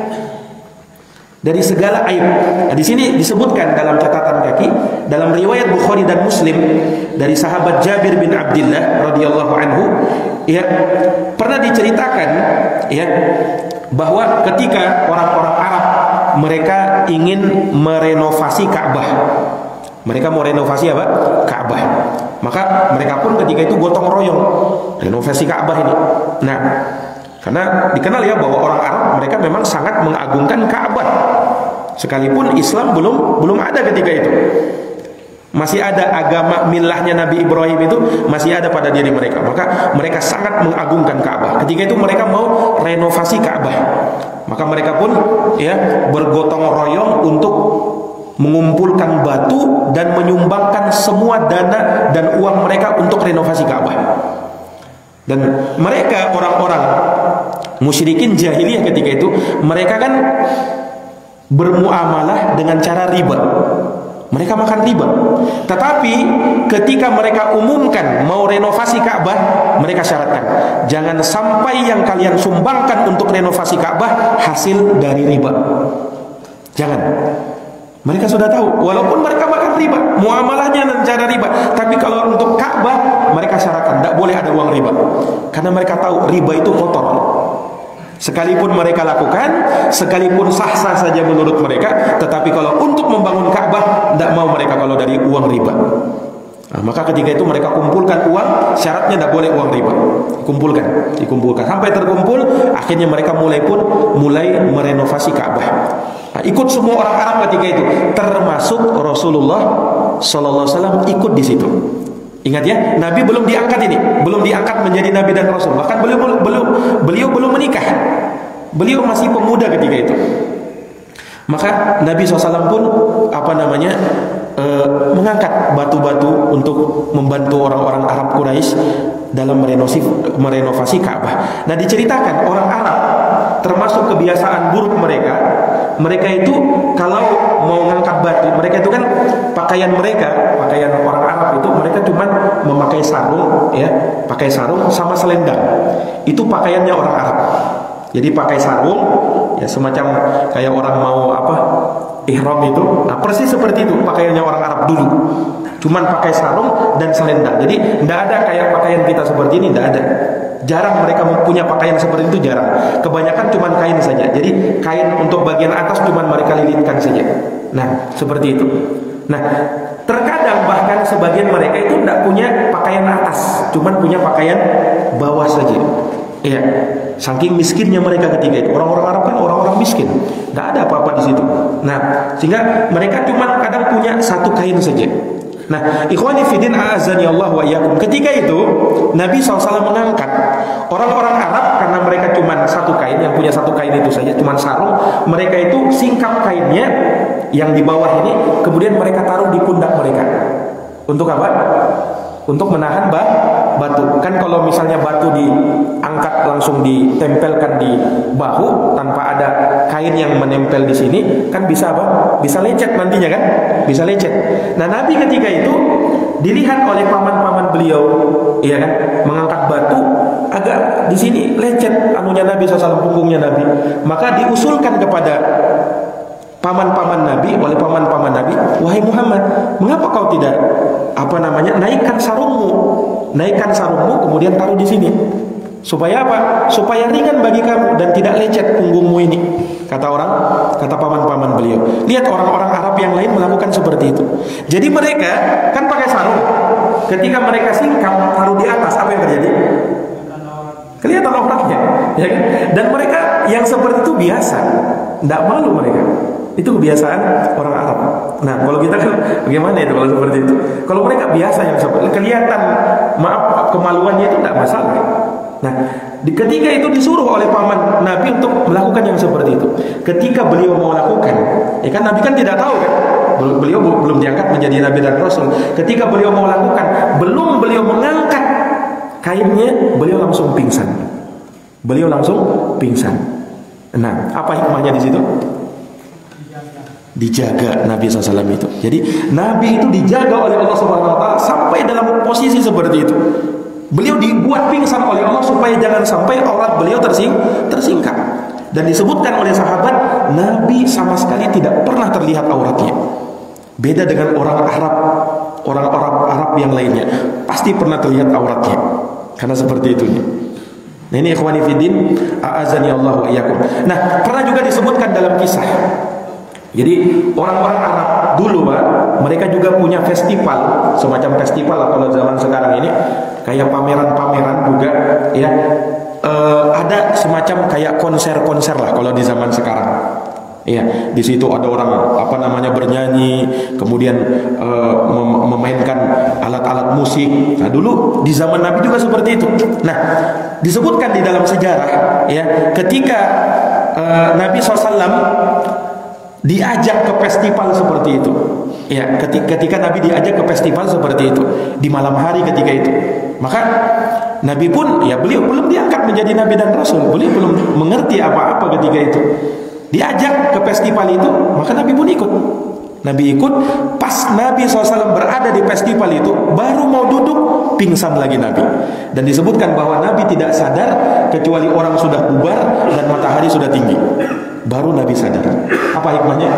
dari segala aib. Nah, di sini disebutkan dalam catatan kaki dalam riwayat Bukhari dan Muslim dari sahabat Jabir bin Abdullah radhiyallahu anhu, ya, pernah diceritakan ya bahwa ketika orang-orang Arab mereka ingin merenovasi Ka'bah. Mereka mau renovasi apa? Ka'bah. Maka mereka pun ketika itu gotong royong renovasi Ka'bah ini. Nah, karena dikenal ya bahwa orang Arab mereka memang sangat mengagungkan Ka'bah. Sekalipun Islam belum ada ketika itu. Masih ada agama milahnya Nabi Ibrahim itu masih ada pada diri mereka. Maka mereka sangat mengagungkan Ka'bah. Ketika itu mereka mau renovasi Ka'bah. Maka mereka pun ya bergotong royong untuk mengumpulkan batu dan menyumbangkan semua dana dan uang mereka untuk renovasi Ka'bah. Dan mereka orang-orang musyrikin jahiliyah ketika itu, mereka kan bermuamalah dengan cara riba. Mereka makan riba. Tetapi ketika mereka umumkan mau renovasi Ka'bah, mereka syaratkan, jangan sampai yang kalian sumbangkan untuk renovasi Ka'bah hasil dari riba. Jangan. Mereka sudah tahu, walaupun mereka makan riba, muamalahnya dengan cara riba, tapi kalau untuk Ka'bah mereka syaratkan tidak boleh ada uang riba, karena mereka tahu riba itu kotor. Sekalipun mereka lakukan, sekalipun sah-sah saja menurut mereka, tetapi kalau untuk membangun Ka'bah tidak mau mereka kalau dari uang riba. Nah, maka ketika itu mereka kumpulkan uang, syaratnya tidak boleh uang riba. Dikumpulkan sampai terkumpul, akhirnya mereka mulai merenovasi Ka'bah. Nah, ikut semua orang Arab ketika itu, termasuk Rasulullah Sallallahu Alaihi Wasallam ikut di situ. Ingat ya, Nabi belum diangkat belum diangkat menjadi Nabi dan Rasul. Bahkan beliau belum menikah, beliau masih pemuda ketika itu. Maka Nabi SAW pun mengangkat batu-batu untuk membantu orang-orang Arab Quraisy dalam merenovasi Ka'bah. Nah, diceritakan orang Arab termasuk kebiasaan buruk mereka itu kalau mau ngangkat batu, mereka itu kan pakaian orang Arab itu mereka cuma memakai sarung ya, pakai sarung sama selendang. Itu pakaiannya orang Arab. Jadi pakai sarung ya, semacam kayak orang mau ihram itu. Nah, persis seperti itu pakaiannya orang Arab dulu. Cuman pakai sarung dan selendang. Jadi tidak ada kayak pakaian kita seperti ini, tidak ada. Jarang mereka mempunyai pakaian seperti itu, jarang. Kebanyakan cuma kain saja. Jadi kain untuk bagian atas cuma mereka lilitkan saja. Nah, seperti itu. Nah, terkadang bahkan sebagian mereka itu tidak punya pakaian atas, cuma punya pakaian bawah saja. Iya, saking miskinnya mereka ketika itu. Orang-orang Arab kan orang-orang miskin, tidak ada apa-apa di situ. Nah, sehingga mereka cuma kadang punya satu kain saja. Nah, ikhwani fiddin a'azzani Allah wa iyyakum. Ketika itu Nabi SAW mengangkat orang-orang Arab, karena mereka cuma satu kain, yang punya satu kain itu saja, cuma sarung. Mereka itu singkap kainnya yang di bawah ini, kemudian mereka taruh di pundak mereka. Untuk apa? Untuk menahan batu. Kan kalau misalnya batu diangkat langsung ditempelkan di bahu tanpa ada kain yang menempel di sini, kan bisa apa? Bisa lecet nantinya kan? Bisa lecet. Nah, Nabi ketika itu dilihat oleh paman-paman beliau, iya kan? Mengangkat batu agak di sini lecet anunya Nabi SAW, punggungnya Nabi. Maka diusulkan kepada paman-paman Nabi, oleh paman-paman Nabi, wahai Muhammad, mengapa kau tidak naikkan sarungmu kemudian taruh di sini, supaya apa? Supaya ringan bagi kamu dan tidak lecet punggungmu ini. Kata paman-paman beliau. Lihat orang-orang Arab yang lain melakukan seperti itu. Jadi mereka kan pakai sarung. Ketika mereka singkap taruh di atas, apa yang terjadi? Kelihatan auratnya, ya kan? Dan mereka yang seperti itu biasa, tidak malu mereka. Itu kebiasaan orang Arab. Nah, kalau kita kan bagaimana itu kalau seperti itu? Kalau mereka biasa yang seperti kelihatan, maaf, kemaluannya itu tidak masalah. Nah, ketika itu disuruh oleh paman Nabi untuk melakukan yang seperti itu. Ketika beliau mau lakukan, ya kan Nabi kan tidak tahu kan? Beliau belum diangkat menjadi Nabi dan Rasul. Ketika beliau mau lakukan, belum beliau mengangkat kainnya, beliau langsung pingsan. Nah, apa hikmahnya di situ? Dijaga Nabi SAW itu. Jadi Nabi itu dijaga oleh Allah Subhanahu Wa Taala sampai dalam posisi seperti itu. Beliau dibuat pingsan oleh Allah supaya jangan sampai aurat beliau tersingkap. Dan disebutkan oleh sahabat, Nabi sama sekali tidak pernah terlihat auratnya. Beda dengan orang Arab yang lainnya, pasti pernah terlihat auratnya. Karena seperti itu. Nah, ini ikhwani fiddin, a'azani Allah wa iyyakum. Nah, pernah juga disebutkan dalam kisah. Jadi orang-orang Arab dulu, Pak, mereka juga punya festival, semacam festival lah kalau zaman sekarang ini, kayak pameran-pameran juga, ya. Ada semacam kayak konser-konser lah kalau di zaman sekarang. Iya, di situ ada orang bernyanyi, kemudian memainkan alat-alat musik. Nah, dulu di zaman Nabi juga seperti itu. Nah, disebutkan di dalam sejarah, ya, ketika Nabi SAW diajak ke festival seperti itu, ya, ketika Nabi diajak ke festival seperti itu di malam hari ketika itu, maka Nabi pun, ya, beliau belum diangkat menjadi Nabi dan Rasul, beliau belum mengerti apa-apa ketika itu. Diajak ke festival itu, maka Nabi pun ikut. Nabi ikut. Pas Nabi SAW berada di festival itu, baru mau duduk, pingsan lagi Nabi. Dan disebutkan bahwa Nabi tidak sadar kecuali orang sudah bubar dan matahari sudah tinggi. Baru Nabi sadar. Apa hikmahnya?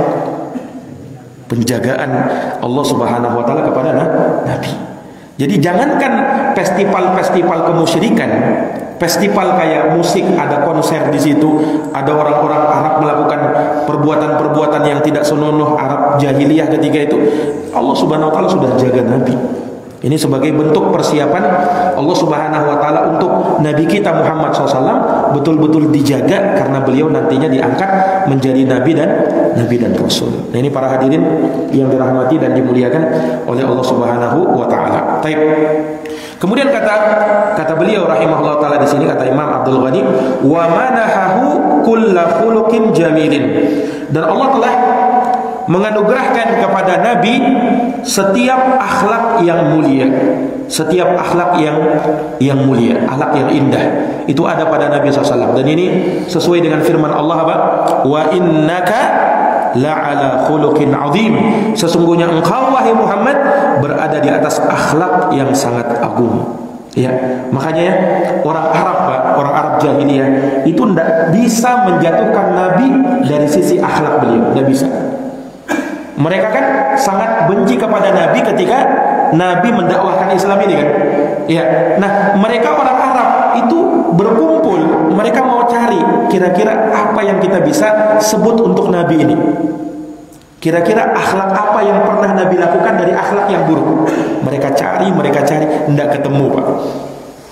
Penjagaan Allah Subhanahu Wa Taala kepada Nabi. Jadi jangankan festival-festival kemusyrikan, festival kayak musik, ada konser di situ, ada orang-orang Arab melakukan perbuatan-perbuatan yang tidak senonoh Arab jahiliyah ketika itu, Allah Subhanahu Wa Taala sudah jaga Nabi. Ini sebagai bentuk persiapan Allah Subhanahu Wa Taala untuk Nabi kita Muhammad SAW betul-betul dijaga, karena beliau nantinya diangkat menjadi Nabi dan Rasul. Nah, ini para hadirin yang dirahmati dan dimuliakan oleh Allah Subhanahu Wa Taala. Baik. Kemudian kata beliau rahimahullah taala di sini, kata Imam Abdul Ghani, wa manahahu kulla khuluqin jamilin. Dan Allah telah menganugerahkan kepada Nabi setiap akhlak yang mulia, setiap akhlak yang mulia, akhlak yang indah itu ada pada Nabi SAW. Dan ini sesuai dengan firman Allah apa? Wa innaka la'ala khuluqin azim. Sesungguhnya engkau wahai Muhammad berada di atas akhlak yang sangat agung. Ya, makanya ya, orang Arab jahiliyah itu tidak bisa menjatuhkan Nabi dari sisi akhlak beliau, tidak bisa. Mereka kan sangat benci kepada Nabi ketika Nabi mendakwahkan Islam ini kan. Ya. Nah, mereka orang Arab itu berkumpul, mereka mau cari kira-kira apa yang kita bisa sebut untuk Nabi ini. Kira-kira akhlak apa yang pernah Nabi lakukan dari akhlak yang buruk. Mereka cari, tidak ketemu, Pak.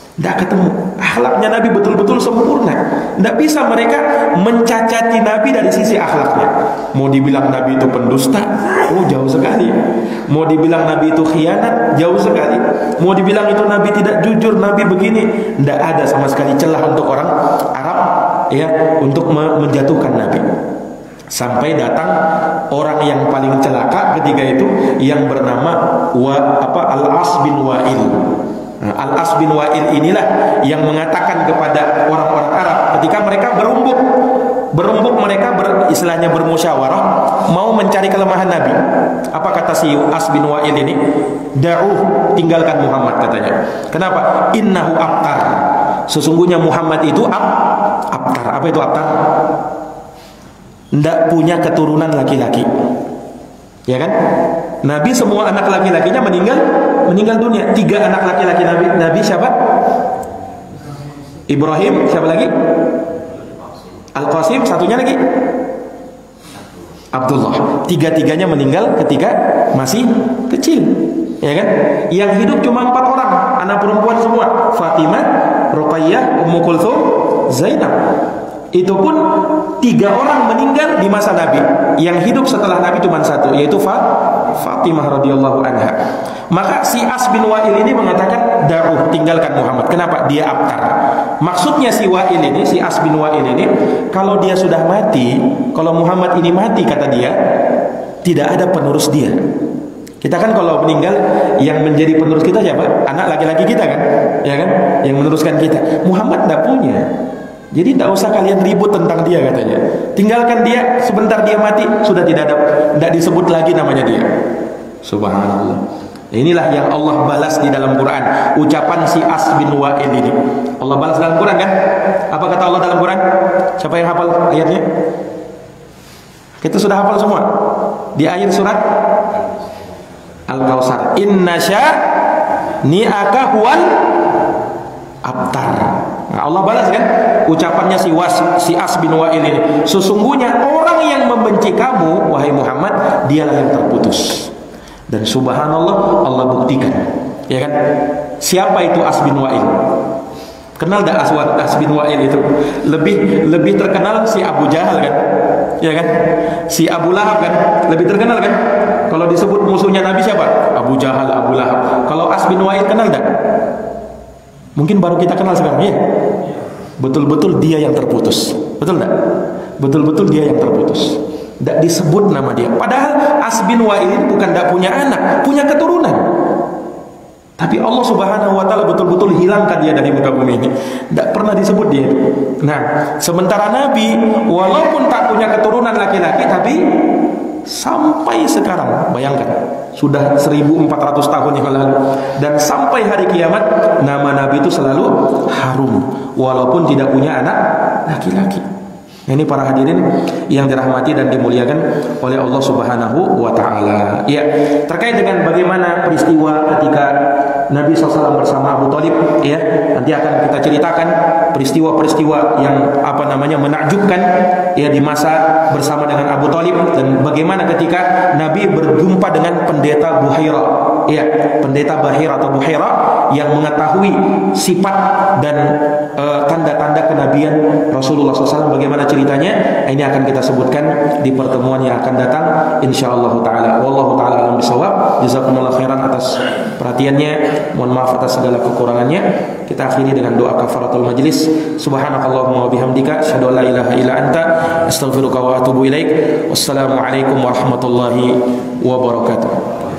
Tidak ketemu. Akhlaknya Nabi betul-betul sempurna. Tidak bisa mereka mencacati Nabi dari sisi akhlaknya. Mau dibilang Nabi itu pendusta, oh jauh sekali. Mau dibilang Nabi itu khianat, jauh sekali. Mau dibilang itu Nabi tidak jujur, Nabi begini, tidak ada sama sekali celah untuk orang Arab ya untuk menjatuhkan Nabi. Sampai datang orang yang paling celaka ketika itu yang bernama Al-As bin Wa'il. Al-As bin Wa'il inilah yang mengatakan kepada orang-orang Arab ketika mereka berumbuk mereka istilahnya bermusyawarah mau mencari kelemahan Nabi. Apa kata si As bin Wa'il ini? Da'uh, tinggalkan Muhammad katanya. Kenapa? Innahu abtar. Sesungguhnya Muhammad itu abtar. Apa itu abtar? Tidak punya keturunan laki-laki. Ya kan? Nabi semua anak laki-lakinya meninggal dunia. 3 anak laki-laki Nabi siapa? Ibrahim, siapa lagi? Al-Qasim, satunya lagi Abdullah. 3-tiganya meninggal ketika masih kecil. Ya kan? Yang hidup cuma 4 orang, anak perempuan semua. Fatimah, Ruqayyah, Ummu Kulthum, Zainab. Itu pun 3 orang meninggal di masa Nabi. Yang hidup setelah Nabi cuma 1, yaitu Fatimah radhiyallahu anha. Maka si As bin Wa'il ini mengatakan da'uh, tinggalkan Muhammad. Kenapa? Dia abtar. Maksudnya si Wa'il ini, si As bin Wa'il ini, kalau dia sudah mati, kalau Muhammad ini mati kata dia, tidak ada penerus dia. Kita kan kalau meninggal yang menjadi penerus kita siapa? Anak laki-laki kita kan? Ya kan? Yang meneruskan kita. Muhammad tidak punya. Jadi tidak usah kalian ribut tentang dia katanya. Tinggalkan dia, sebentar dia mati sudah tidak disebut lagi namanya dia. Subhanallah. Inilah yang Allah balas di dalam Quran. Ucapan si As bin Wa'il ini. Allah balas dalam Quran kan? Apa kata Allah dalam Quran? Siapa yang hafal ayatnya? Kita sudah hafal semua. Di ayat surat Al-Kautsar. Inna sya'ni'aka huwal abtar. Nah, Allah balas kan ucapannya si As bin Wa'il ini. Sesungguhnya orang yang membenci kamu wahai Muhammad, dialah yang terputus. Dan subhanallah Allah buktikan. Ya kan? Siapa itu As bin Wa'il? Kenal dah As bin Wa'il itu? Lebih terkenal si Abu Jahal kan? Ya kan? Si Abu Lahab kan? Lebih terkenal kan? Kalau disebut musuhnya Nabi siapa? Abu Jahal, Abu Lahab. Kalau As bin Wa'il kenal dah? Mungkin baru kita kenal sekarang ya. Betul-betul dia yang terputus. Betul enggak? Betul-betul dia yang terputus. Tidak disebut nama dia. Padahal As bin Wa'il ini bukan tidak punya anak, punya keturunan. Tapi Allah Subhanahu wa taala betul-betul hilangkan dia dari muka bumi ini. Tidak pernah disebut dia. Nah, sementara Nabi walaupun tak punya keturunan laki-laki, tapi sampai sekarang, bayangkan, sudah 1400 tahun yang lalu, dan sampai hari kiamat nama Nabi itu selalu harum walaupun tidak punya anak laki-laki. Ini para hadirin yang dirahmati dan dimuliakan oleh Allah Subhanahu wa taala. Ya, terkait dengan bagaimana peristiwa ketika Nabi SAW bersama Abu Thalib, ya, nanti akan kita ceritakan peristiwa-peristiwa yang menakjubkan ya di masa bersama dengan Abu Thalib, dan bagaimana ketika Nabi berjumpa dengan pendeta Buhaira, ya, pendeta Bahira atau Buhaira yang mengetahui sifat dan tanda-tanda kenabian Rasulullah SAW. Bagaimana ceritanya? Ini akan kita sebutkan di pertemuan yang akan datang insyaallah taala. Wallahu taala alam bisawab. Jazakumullah khairan atas perhatiannya. Mohon maaf atas segala kekurangannya. Kita akhiri dengan doa kafaratul majlis. Subhanakallahumma wa bihamdika asyhadu an la ilaha illa anta astaghfiruka wa atubu ilaik. Wassalamualaikum warahmatullahi wabarakatuh.